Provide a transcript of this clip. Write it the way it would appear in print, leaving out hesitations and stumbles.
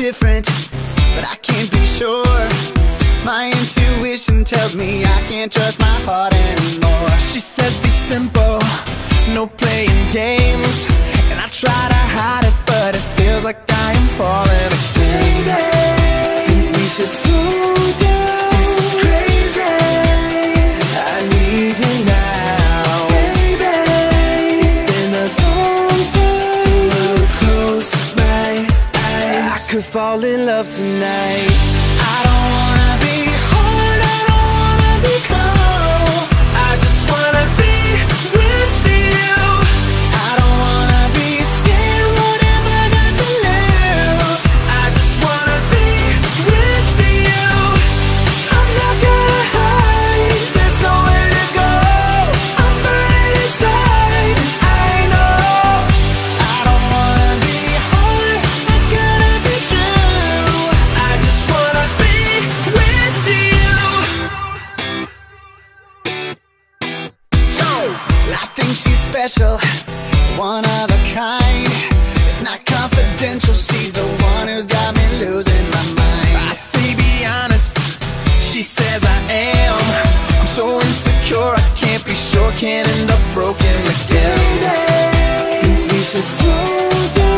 different, but I can't be sure. My intuition tells me I can't trust my heart anymore. She says be simple, no playing games, and I try to hide it, but it feels like I am falling again. Baby, think we should slow down. This is crazy, I need you now. Baby, it's been a long time, so I'll close my eyes. I could fall in love tonight. I don't wanna be hard, I don't wanna be cold, I just wanna be with you. I don't wanna be scared, whatever got to lose. I just wanna be with you. I'm not gonna hide, there's nowhere to go. I'm burning inside, I know. I don't wanna be hard, I gotta be true. I just wanna be with you. I think she's special, one of a kind. It's not confidential, she's the one who's got me losing my mind. I say be honest, she says I am. I'm so insecure, I can't be sure, can't end up broken again. Think we should slow down.